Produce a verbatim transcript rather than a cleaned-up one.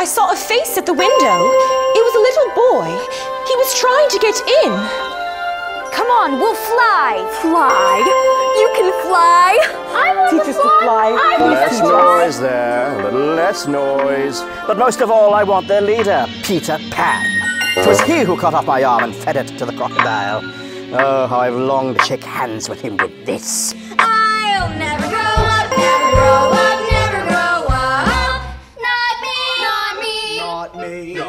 I saw a face at the window. It was a little boy. He was trying to get in. Come on, we'll fly. Fly? You can fly? I want Teach to us fly. to fly. I want Less to fly. noise there, a little less noise. But most of all, I want their leader, Peter Pan. 'Twas he who cut off my arm and fed it to the crocodile. Oh, how I've longed to shake hands with him with this. I'll never grow up, never grow up, never grow up. Not me, not me. Not me.